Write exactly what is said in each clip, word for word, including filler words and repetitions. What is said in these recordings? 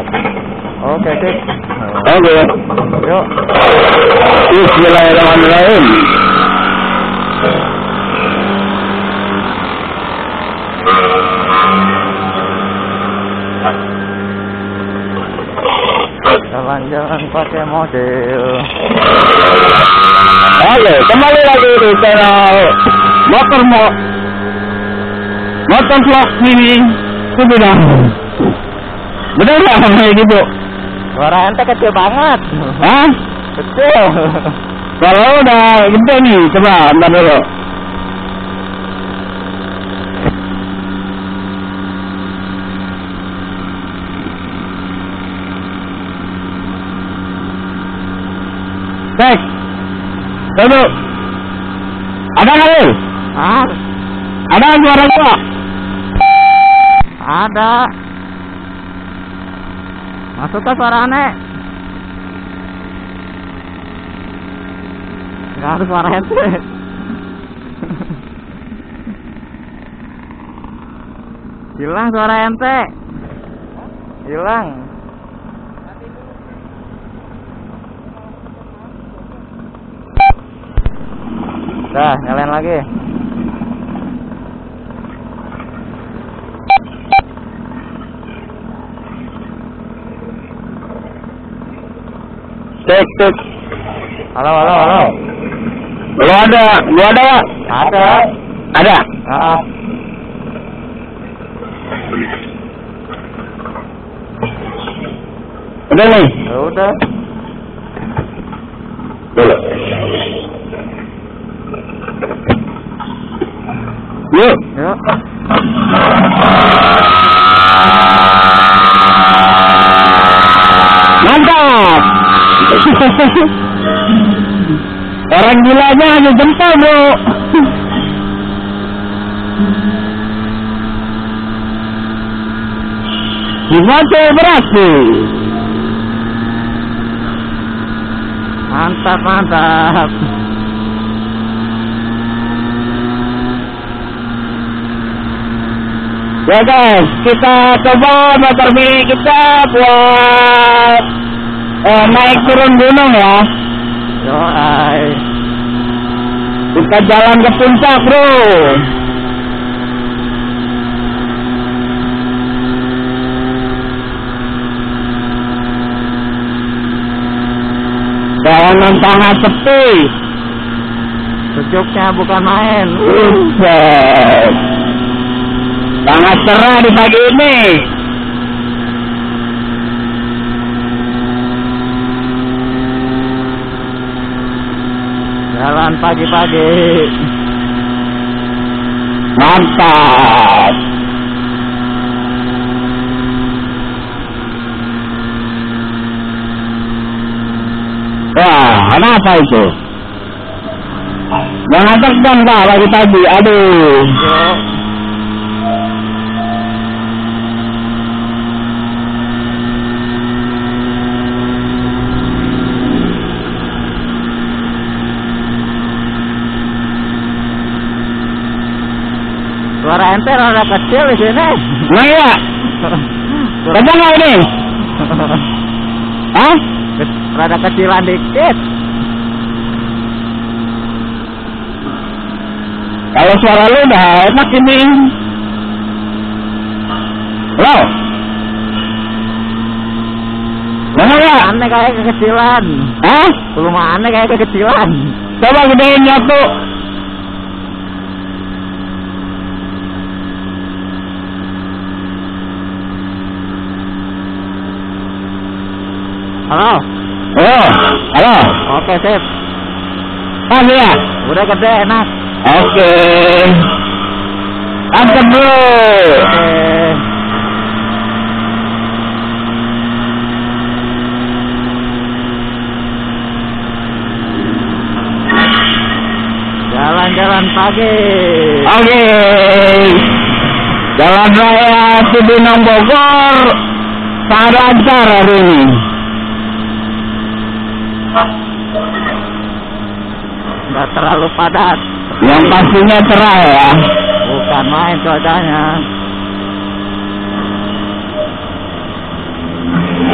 Oke, sip. Oke. Yuk. Bismillahirrahmanirrahim. Jalan-jalan pakai model. Oke, kembali lagi di channel Motor Mo Motor Vlog ini. Itu bilang bener nggak kayak gitu? Suara ente kecil banget. Hah? Kecil. Kalau udah gede nih, coba ntar dulu. Cek. Dulu. Ada nggak lu? Ah, Ada suara gua? ada. Masuk ke suara aneh. Nggak harus suara ente. Hilang suara ente. Hilang. Dah, nyalain lagi. Cek, cek. Halo, halo, halo. Lu ada, lu ada ya? Ada. Ada. Ah, Udah nih. ya udah. Dulu. Yuk. Yuk. Mantap. Orang gilanya hanya jempol, bro. Gimana berhasil? Mantap, mantap. Ya guys, kita coba motor mini kita buat eh, naik turun gunung ya. Yoi. Kita jalan ke puncak, bro. Jalanan sangat sepi. Sejuknya bukan main. Buset. Sangat cerah di pagi ini. Jalan pagi-pagi. Mantap. Wah, kenapa itu? Jangan tegang pak pagi-pagi. Aduh. Yuk. Suara ente rada kecil di sini. Nah ya, kencang nggak ini? Hah? Rada kecilan dikit. Kalau suara lu udah enak ini. Halo? Mana ya? Aneh kayak kekecilan. Hah? Belum aneh kayak kekecilan. Coba gedein satu. Halo. Oh, halo. Oke, sip. Ah ya. Udah gede, enak. Oke. Antep bro. Oke. Jalan-jalan pagi. Oke. Jalan raya Cibinong Bogor sangat lancar hari ini. Nggak terlalu padat. Yang pastinya cerah ya. Bukan main cuacanya.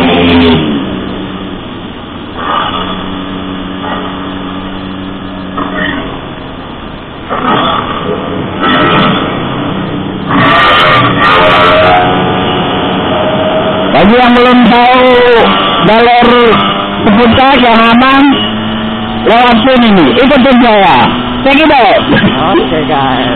Bagi yang belum tahu jalur seputar yang aman, lewat sini nih, ikutin saya. Check it out. Oke guys.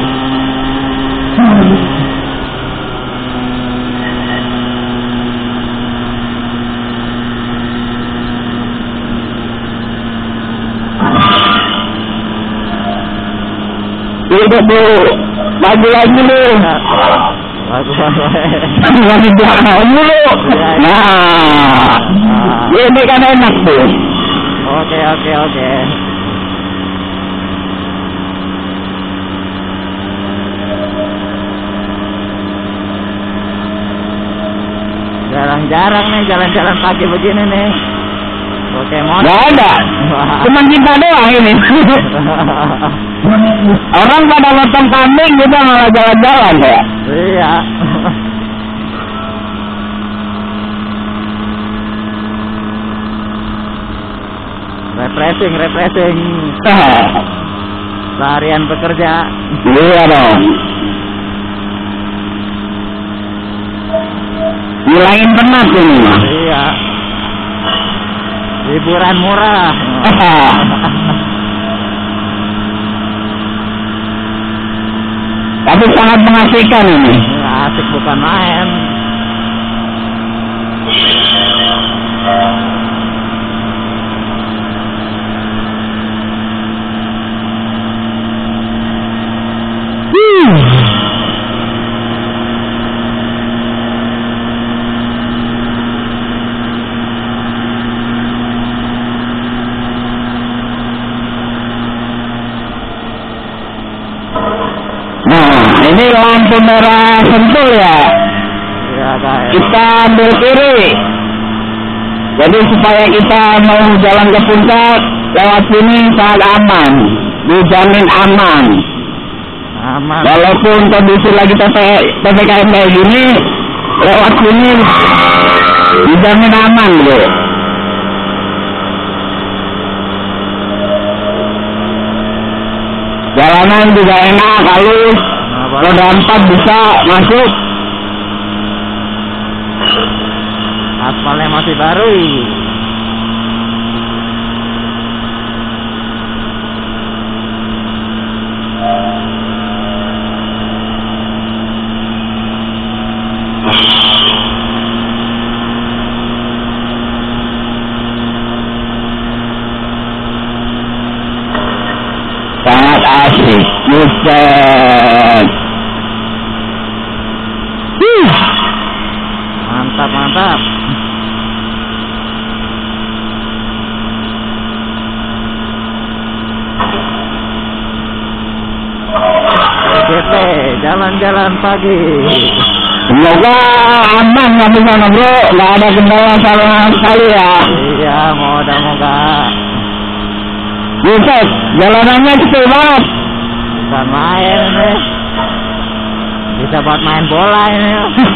Udah bu, maju lagi nih. Bagus banget. Lagi belakang dulu. Nah, ini kan enak bu. Oke oke oke. Jarang-jarang nih jalan-jalan pagi begini nih. Pokemon. Gak ada. Cuman kita doang ini. Orang pada nonton kambing, kita malah jalan-jalan ya. Iya. Refreshing, refreshing. Seharian bekerja. Iya dong. Ngilangin penat ini. Iya. Hiburan murah. Tapi sangat mengasihkan ini. Asik bukan main. Ini lampu merah Sentul ya. Iya guys. Kita ambil kiri. Jadi supaya kita mau jalan ke puncak lewat sini sangat aman, dijamin aman. Aman. Walaupun kondisi lagi P P K M kayak gini, lewat sini dijamin aman bro. Jalanan juga enak, halus. Roda empat bisa masuk. Aspalnya masih baru. Sangat asik. Buset. Mantap mantap. G P jalan-jalan pagi. Semoga aman sampai sana bro, nggak ada kendala sama sekali ya. Iya, moga-moga. Buset, jalanannya kecil banget. Bukan main ini. Bisa buat main bola ini.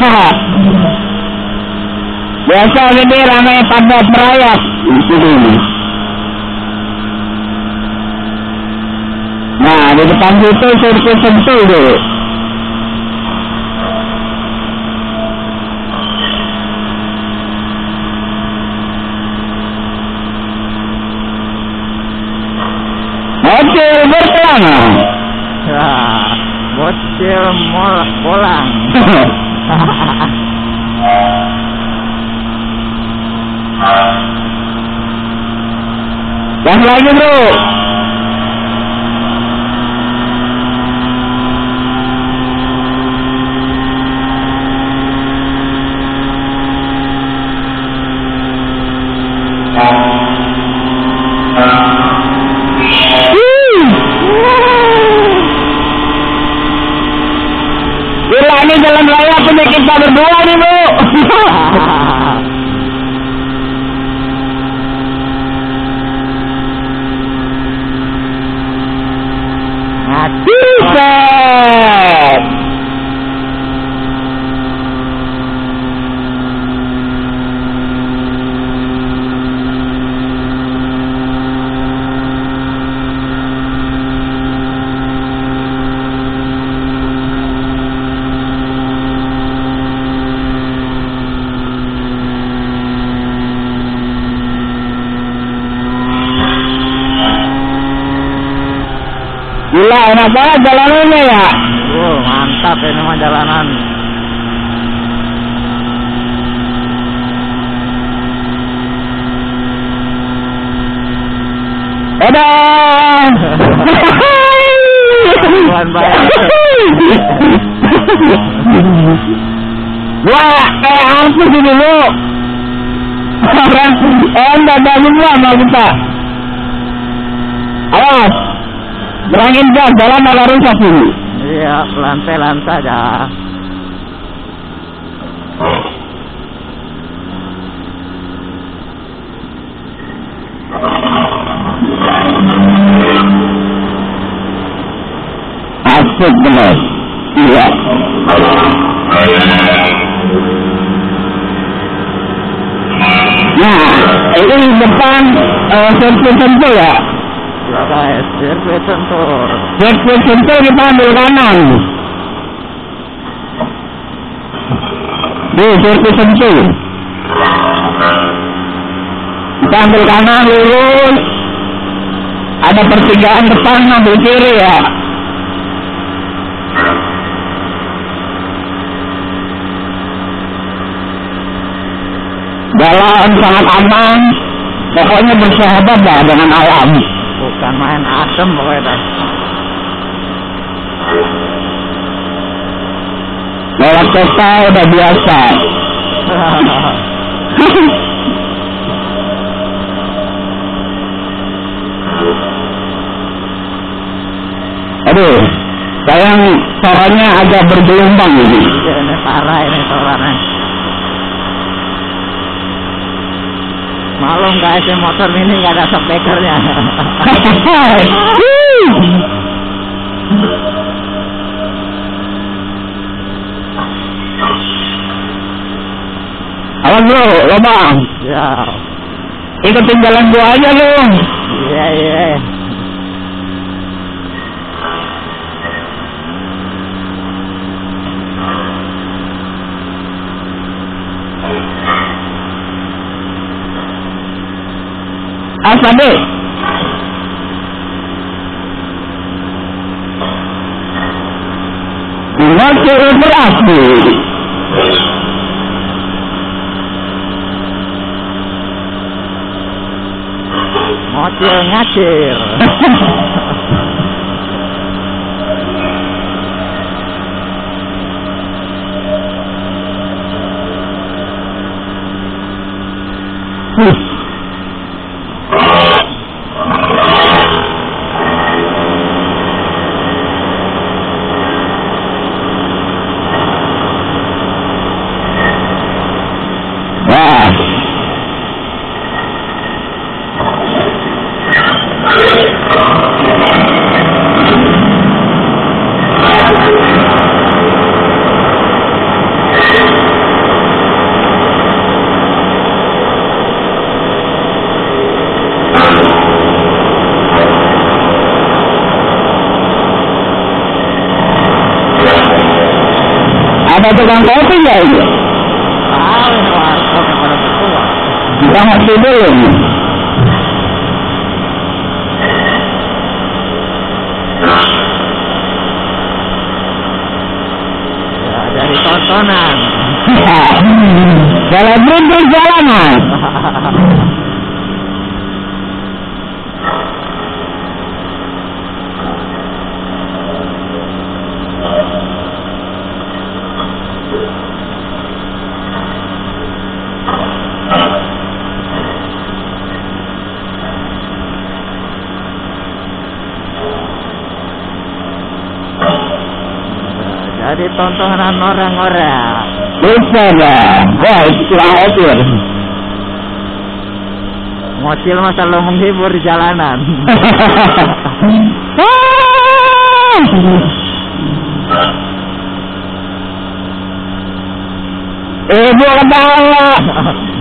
Biasa ini ramai padat merayap di sini. Nah, di depan situ sirkuit Sentul dulu. Bocil berkelana. Ya, bocil mol bolang. Gas lagi bro. Gila, ini jalan raya punya kita berdua nih bro. Buset. enak banget jalanannya ya. Oh, mantap ini mah jalanan. Dadah. Tuhan baik. Gua kayak hampir di dulu. Orang orang dadah semua sama kita. Awas, berangin gas, jalan malah rusak ini. Iya, pelan-pelan saja. Asik benar. Iya. Nah, ini depan uh, sirkuit sentul ya. Guys, sirkuit sentul. Sirkuit sentul kita ambil kanan. Di sirkuit sentul. Kita ambil kanan lurus. Ada pertigaan depan ambil kiri ya. Jalan sangat aman, pokoknya bersahabat dah dengan alam. Bukan main adem pokoknya. Lewat kota udah biasa. Aduh, sayang suaranya agak bergelombang ini. Ini parah ini suaranya. Malum guys, motor ini nggak ada speakernya. Awas bro, lo bang. Ya. Ikutin jalan gua aja lu. Iya iya. Asade. Ngacir berarti. Ngocil ngacir. Ada tukang kopi nggak itu? Ah, ini warkop yang pada bertua. Kita masih belum. Ya, dari tontonan. Jalan beruntung jalanan. Jadi tontonan orang-orang. Bisa dah. Wah, itu kurang otir. Ngocil mah selalu menghibur di jalanan. Ibu ketawa.